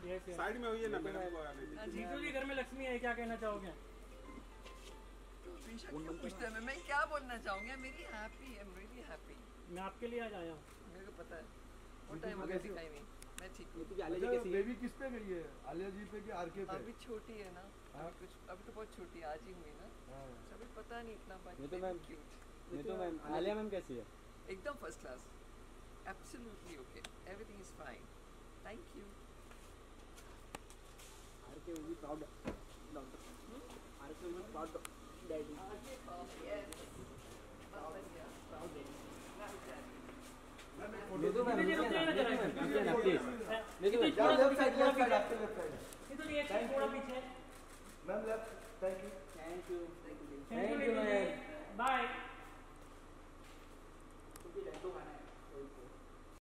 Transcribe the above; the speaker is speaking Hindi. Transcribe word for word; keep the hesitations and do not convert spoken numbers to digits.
साइड में हुई है ना मैडम को आने दीजिए। जीजू जी घर में लक्ष्मी है, क्या कहना चाहोगे? पूछते हैं मैं क्या बोलना चाहूँगी, मेरी happy, I am really happy. मैं आपके लिए आज आया हूँ, मेरे को पता है वो टाइम हो गया दिखाई नहीं, मैं ठीक हूँ। अच्छा बेबी किस पे गई है, आलिया जी पे कि आरके पे? अभी छोटी है ना, अभी कुछ अभी तो बहुत छोटी, आज ही हुई ना, अभी पता नहीं इतना बात। ये तो मैम क्यूट, ये तो मैम आलिया मैम कैसी है? एकदम first class, absolutely okay, everything is fine, thank you. RK will be proud doctor, RK will be proud daddy, yes proud daddy. ये तो मैम ये तो ये तो थोड़ा मैम सा